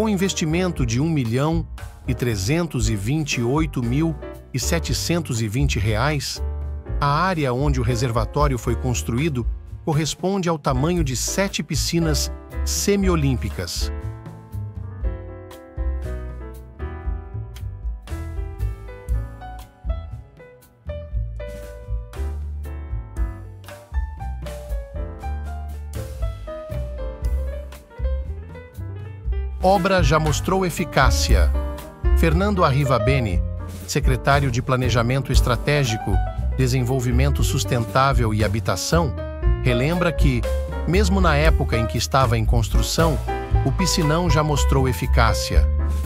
Com investimento de R$ 1.328.720, a área onde o reservatório foi construído corresponde ao tamanho de 7 piscinas semiolímpicas. Obra já mostrou eficácia. Fernando Arrivabene, secretário de Planejamento Estratégico, Desenvolvimento Sustentável e Habitação, relembra que, mesmo na época em que estava em construção, o piscinão já mostrou eficácia.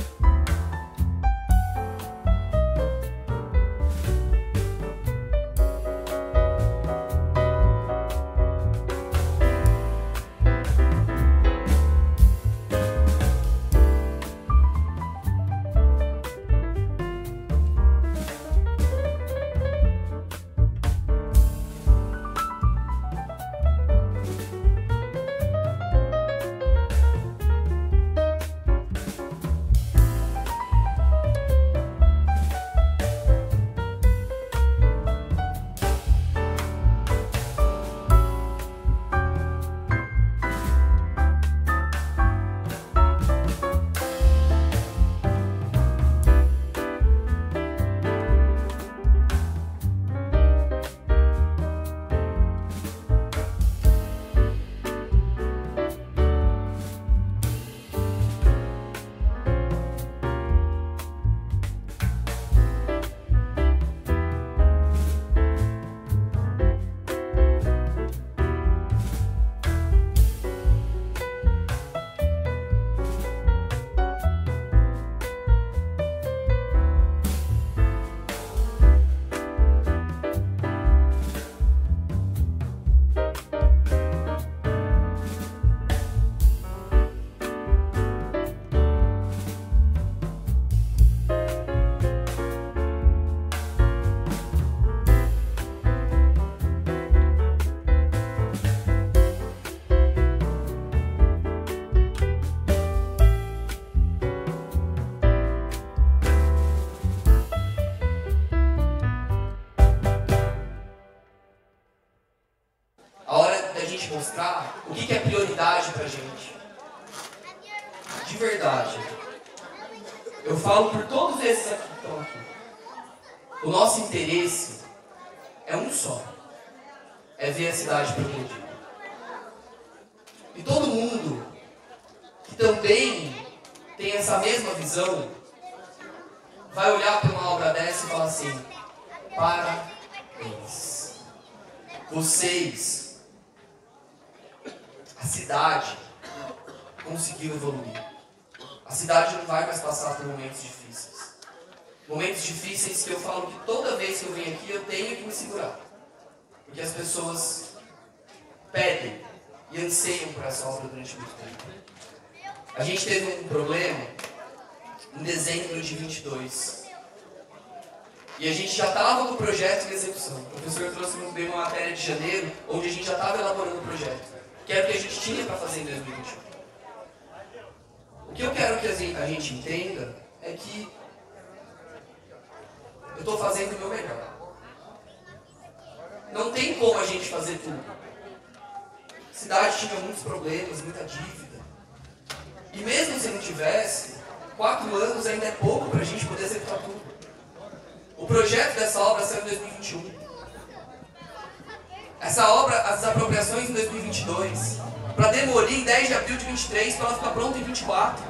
Mostrar o que é prioridade pra gente. De verdade. Eu falo por todos esses aqui que estão aqui. O nosso interesse é um só. É ver a cidade progredir. E todo mundo que também tem essa mesma visão vai olhar para uma obra dessa e falar assim: parabéns. Vocês, a cidade conseguiu evoluir. A cidade não vai mais passar por momentos difíceis. Momentos difíceis que eu falo que toda vez que eu venho aqui eu tenho que me segurar. Porque as pessoas pedem e anseiam por essa obra durante muito tempo. A gente teve um problema em dezembro de 22. E a gente já estava com o projeto em execução. O professor trouxe muito bem uma matéria de janeiro, onde a gente já estava elaborando o projeto. Que era o que a gente tinha para fazer em 2021. O que eu quero que a gente entenda é que eu estou fazendo o meu melhor. Não tem como a gente fazer tudo. A cidade tinha muitos problemas, muita dívida. E mesmo se não tivesse, 4 anos ainda é pouco para a gente poder executar tudo. O projeto dessa obra saiu em 2021. Essa obra, as apropriações em 2022, para demolir em 10 de abril de 23, para ela ficar pronta em 24.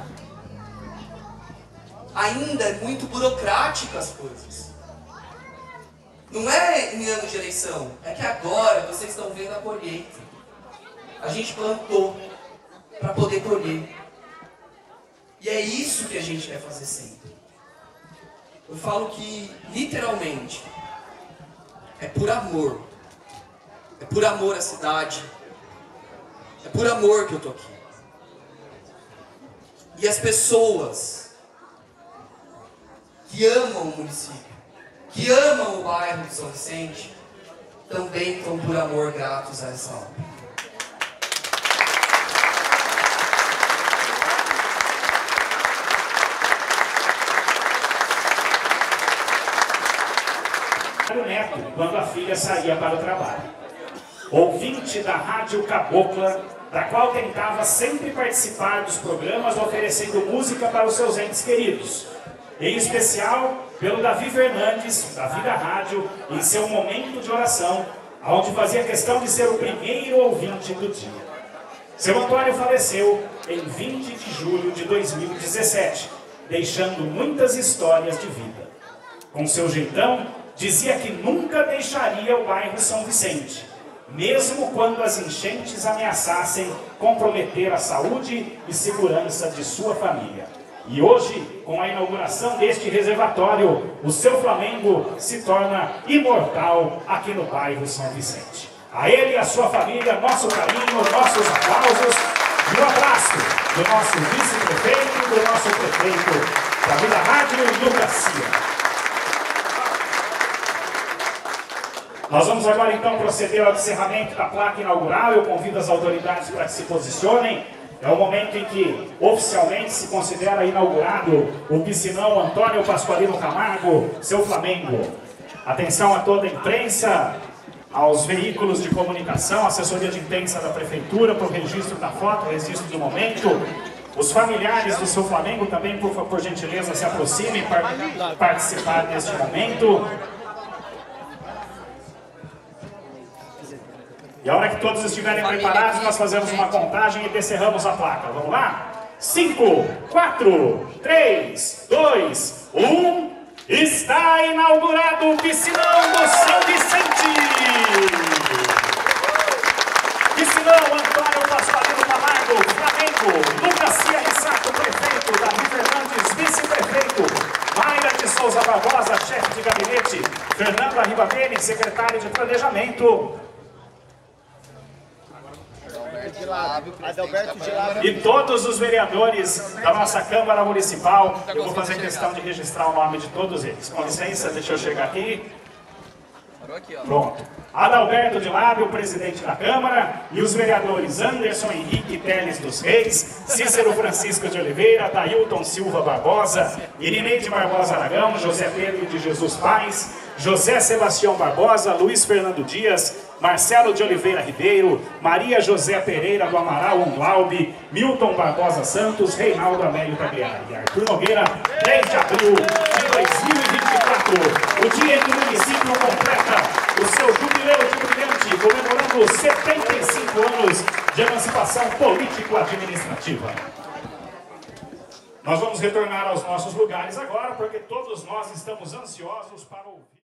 Ainda é muito burocrática as coisas. Não é em ano de eleição, é que agora vocês estão vendo a colheita. A gente plantou para poder colher. E é isso que a gente quer fazer sempre. Eu falo que, literalmente, é por amor. É por amor à cidade. É por amor que eu tô aqui. E as pessoas que amam o município, que amam o bairro de São Vicente, também estão por amor gratos a essa obra. . o neto quando a filha saía para o trabalho. Ouvinte da Rádio Cabocla, da qual tentava sempre participar dos programas oferecendo música para os seus entes queridos. Em especial pelo Davi Fernandes, da Vida Rádio, em seu momento de oração, onde fazia questão de ser o primeiro ouvinte do dia. Seu Antônio faleceu em 20 de julho de 2017, deixando muitas histórias de vida. Com seu jeitão, dizia que nunca deixaria o bairro São Vicente, mesmo quando as enchentes ameaçassem comprometer a saúde e segurança de sua família. E hoje, com a inauguração deste reservatório, o seu Flamengo se torna imortal aqui no bairro São Vicente. A ele e a sua família, nosso carinho, nossos aplausos e um abraço do nosso vice-prefeito e do nosso prefeito da Vida Rádio, Lucas Cia. Nós vamos agora então proceder ao encerramento da placa inaugural. Eu convido as autoridades para que se posicionem. É o momento em que oficialmente se considera inaugurado o piscinão Antônio Pasqualino Camargo, seu Flamengo. Atenção a toda a imprensa, aos veículos de comunicação, assessoria de imprensa da Prefeitura para o registro da foto, registro do momento. Os familiares do seu Flamengo também, por gentileza, se aproximem para participar deste momento. E a hora que todos estiverem preparados, nós fazemos uma contagem e descerramos a placa. Vamos lá? 5, 4, 3, 2, 1... Está inaugurado o piscinão do São Vicente! Piscinão Antônio Pasqualino Camargo, Flamengo. Lucas Cia Rissato, prefeito. Davi Fernandes, vice-prefeito. Mayra de Souza Barbosa, chefe de gabinete. Fernando Arribabene, secretário de planejamento. E todos os vereadores da nossa Câmara Municipal. Eu vou fazer questão de registrar o nome de todos eles. Com licença, deixa eu chegar aqui. Pronto. Adalberto de Lábio, presidente da Câmara, e os vereadores Anderson Henrique Teles dos Reis, Cícero Francisco de Oliveira, Dailton Silva Barbosa, Irineide Barbosa Aragão, José Pedro de Jesus Paz, José Sebastião Barbosa, Luiz Fernando Dias, Marcelo de Oliveira Ribeiro, Maria José Pereira do Amaral Umlaub, Milton Barbosa Santos, Reinaldo Amélio Tagliari. Arthur Nogueira, 10 de abril de 2024, o dia em que o município completa o seu jubileu de brilhante, comemorando 75 anos de emancipação político-administrativa. Nós vamos retornar aos nossos lugares agora, porque todos nós estamos ansiosos para ouvir.